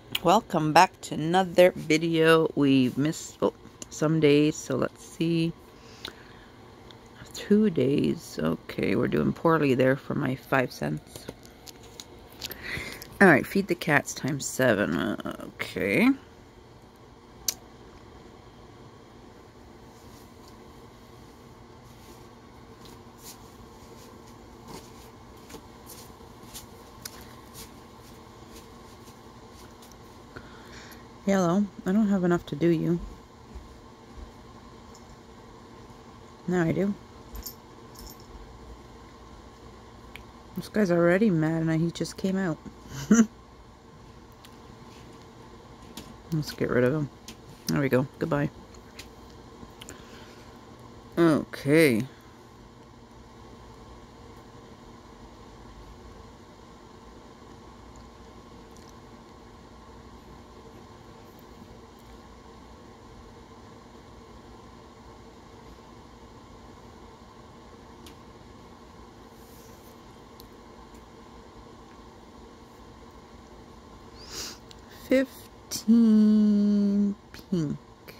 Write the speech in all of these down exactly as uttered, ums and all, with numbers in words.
Welcome back to another video. We missed oh, some days, so let's see. Two days. Okay, we're doing poorly there for my five cents. Alright, feed the cats times seven. Uh, okay. Hello, I don't have enough to do you. Now I do. This guy's already mad and he just came out. Let's get rid of him. There we go. Goodbye. Okay. Fifteen pink.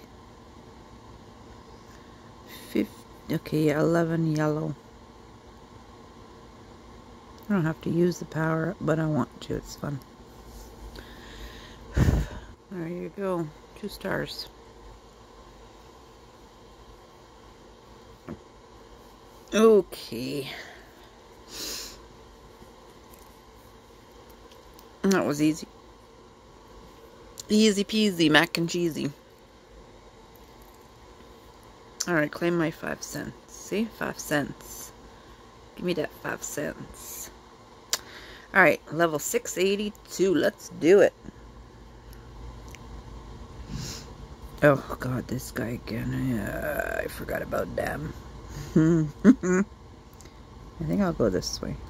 Fifty. Okay, eleven yellow. I don't have to use the power, but I want to. It's fun. There you go. Two stars. Okay. That was easy. Easy peasy, mac and cheesy. Alright, claim my five cents. See? Five cents. Give me that five cents. Alright, level six eighty-two. Let's do it. Oh, God, this guy again. Yeah, I forgot about them. I think I'll go this way.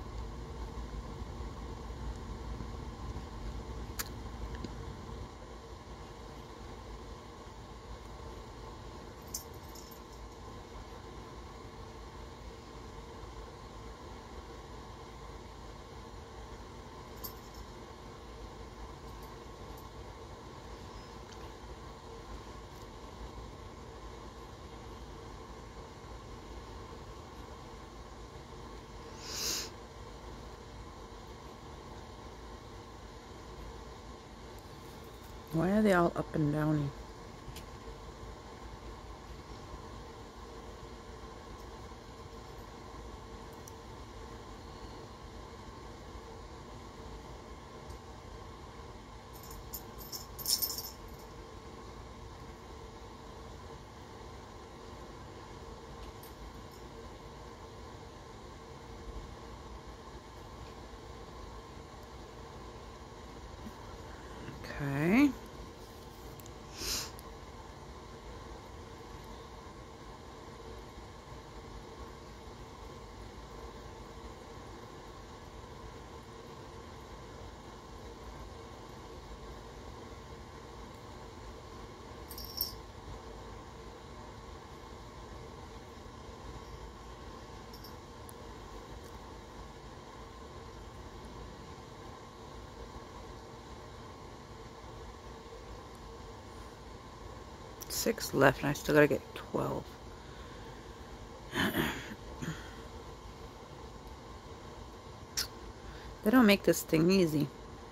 Why are they all up and downy? Okay. Six left, and I still gotta get twelve. They don't make this thing easy.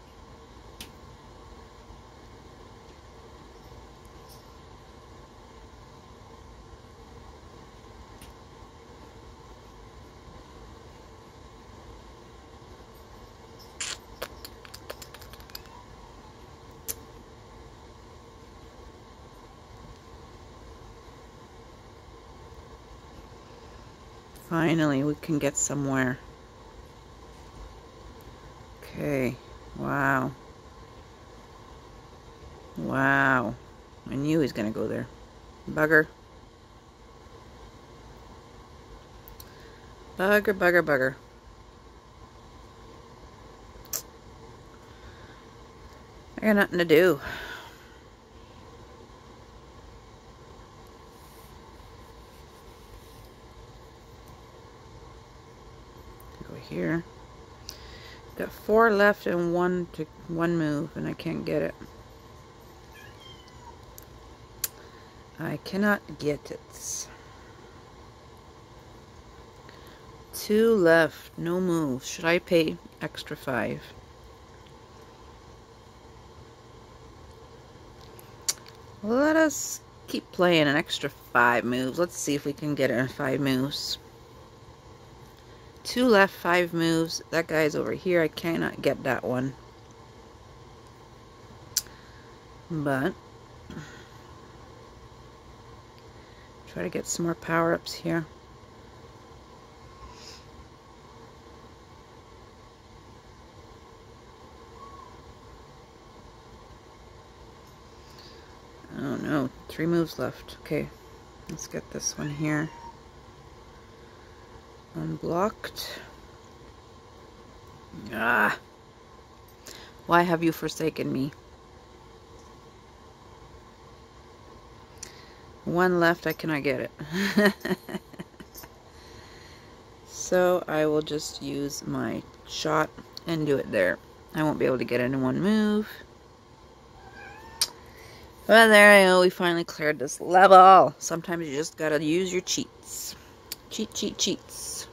Finally, we can get somewhere. Okay. Wow. Wow. I knew he was gonna go there. Bugger. Bugger, bugger, bugger. I got nothing to do. Go here. Got four left and one to one move, and I can't get it. I cannot get it. Two left, no moves. Should I pay extra five? Let us keep playing an extra five moves. Let's see if we can get it in five moves. Two left, five moves. That guy's over here. I cannot get that one. But try to get some more power-ups here. Oh no, three moves left. Okay, let's get this one here. Unblocked. Ah! Why have you forsaken me? One left, I cannot get it. So I will just use my shot and do it there. I won't be able to get it in one move. Well, there I go. We finally cleared this level. Sometimes you just gotta use your cheats. Cheat, cheat, cheats.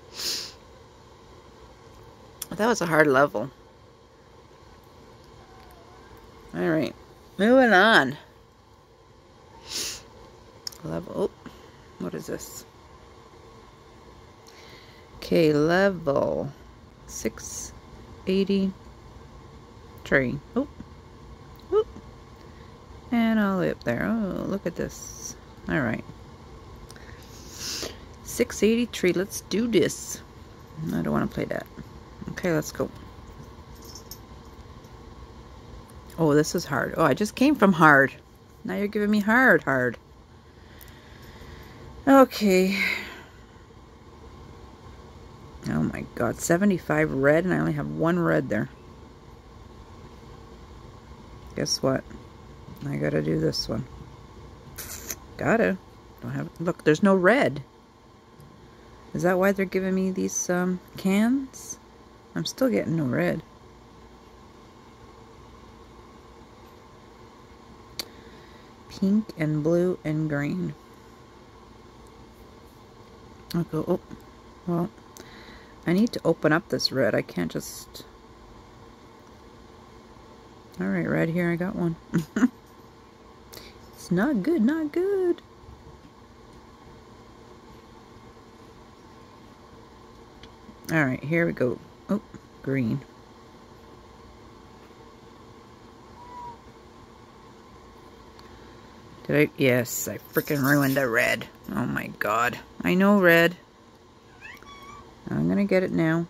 That was a hard level. Alright. Moving on. Level. Oh, what is this? Okay, level six eighty-three. Oh. Whoop. And all the way up there. Oh, look at this. Alright. six eighty-three. Let's do this. I don't want to play that. Okay, let's go. Oh, this is hard. Oh, I just came from hard. Now you're giving me hard, hard. Okay. Oh my god. seventy-five red, and I only have one red there. Guess what? I gotta do this one. Gotta. Don't have. Look, there's no red. Is that why they're giving me these um, cans? I'm still getting no red. Pink and blue and green. I'll go. Oh, well, I need to open up this red. I can't just. All right, red here. I got one. It's not good. Not good. All right, here we go. Oh, green. Did I? Yes, I freaking ruined the red. Oh my god. I know red. I'm gonna get it now.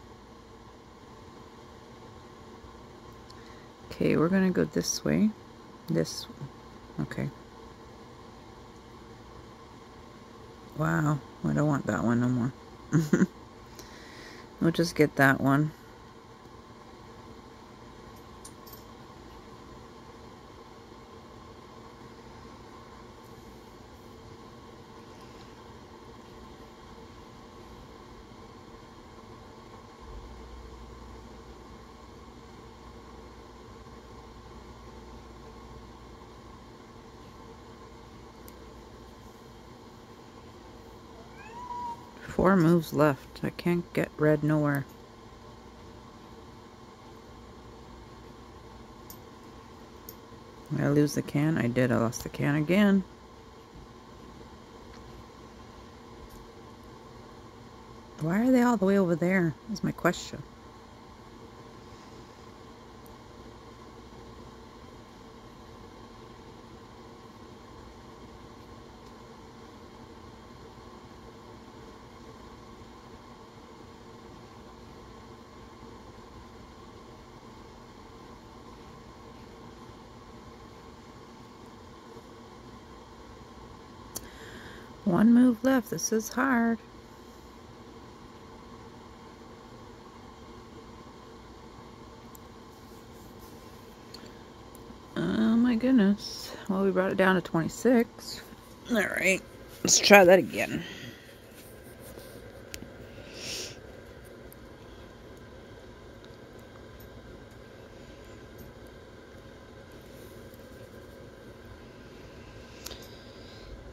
Okay, we're gonna go this way. This. Okay. Wow. I don't want that one no more. We'll just get that one. Four moves left. I can't get red nowhere. Did I lose the can? I did. I lost the can again. Why are they all the way over there? Is my question. One move left. This is hard. Oh my goodness. Well, we brought it down to twenty-six. Alright. Let's try that again.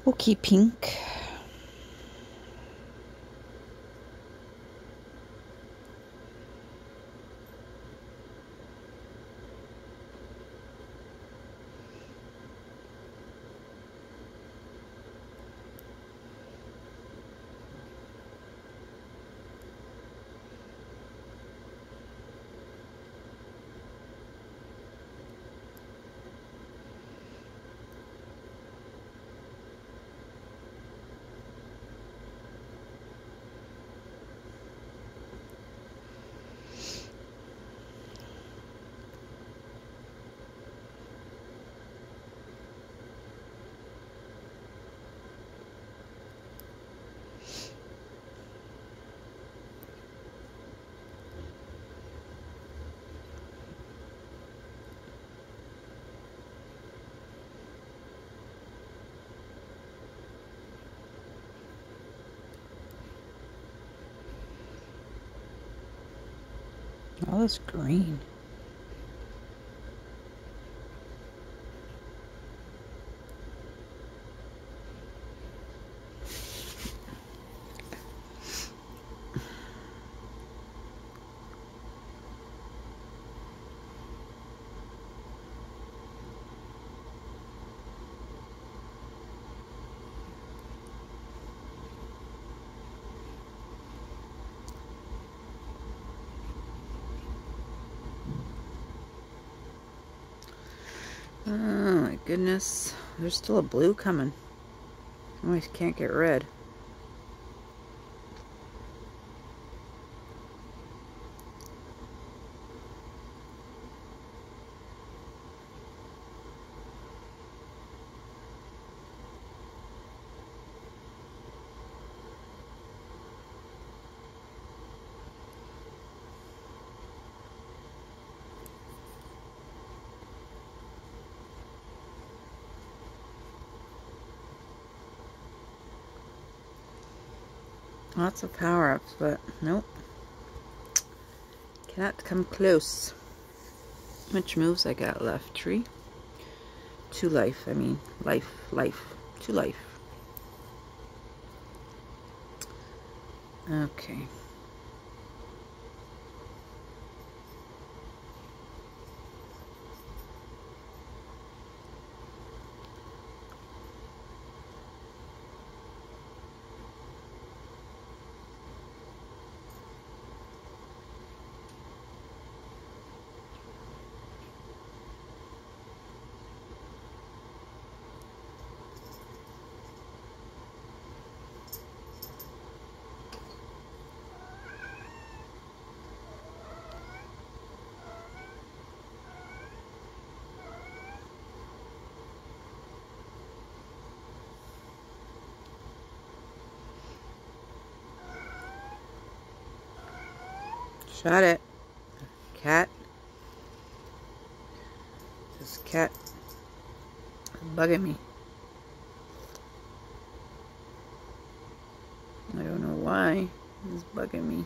Okay, pink. All this green. Oh my goodness. There's still a blue coming. Oh, I can't get red. Lots of power-ups, but nope. Cannot come close. How much moves I got left? Tree? Two life, I mean. Life, life. Two life. Okay. Shut it. Cat. This cat is bugging me. I don't know why. It's bugging me.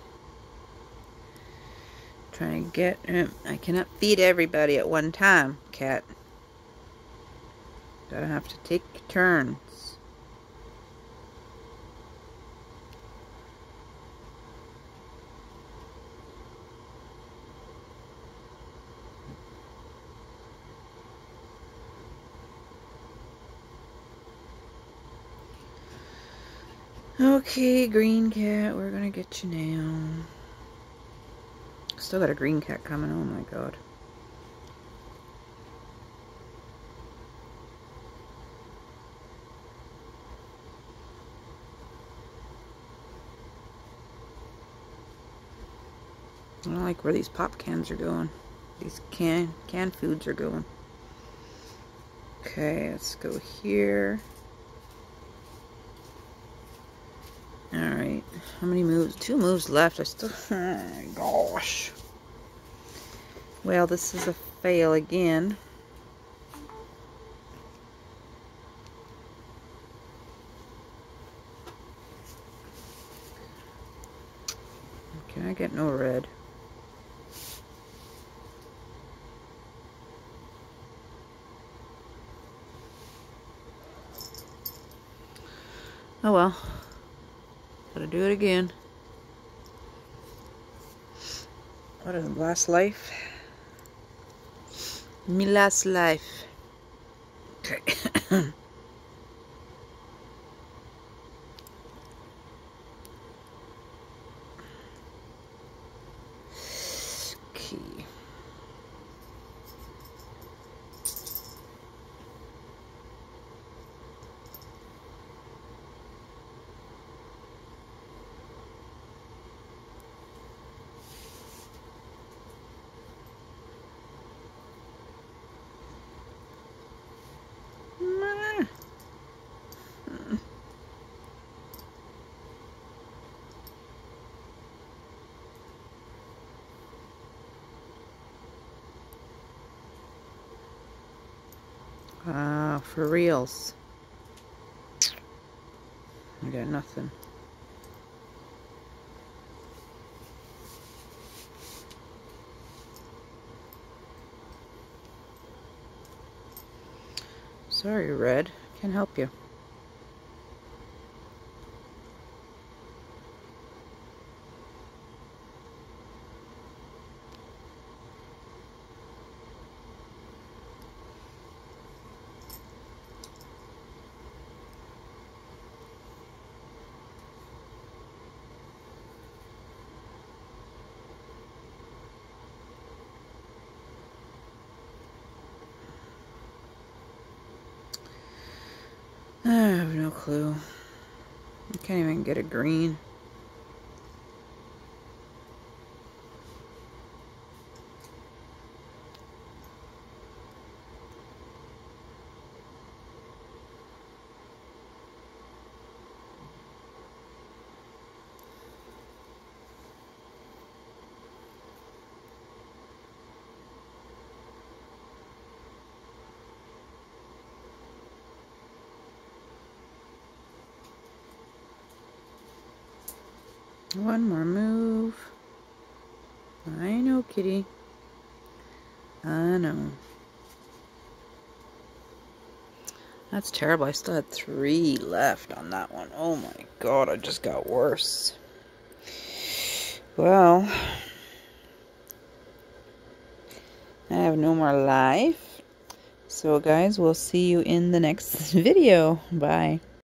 Trying to get... Um, I cannot feed everybody at one time, cat. Gotta have to take turns. Okay, green cat, we're gonna get you now. Still got a green cat coming, oh my god. I don't like where these pop cans are going. These can canned foods are going. Okay, let's go here. Alright, how many moves? Two moves left. I still... Oh my gosh. Well, this is a fail again. Can I get no red? Oh well. Gotta do it again. What is it? Last life? Me last life. Okay. Key. Ah, uh, for reals. I got nothing. Sorry, Red. Can't help you. I have no clue. I can't even get a green. One more move. I know, kitty. I know. That's terrible. I still had three left on that one. Oh my god, I just got worse. Well, I have no more life. So guys, we'll see you in the next video. Bye.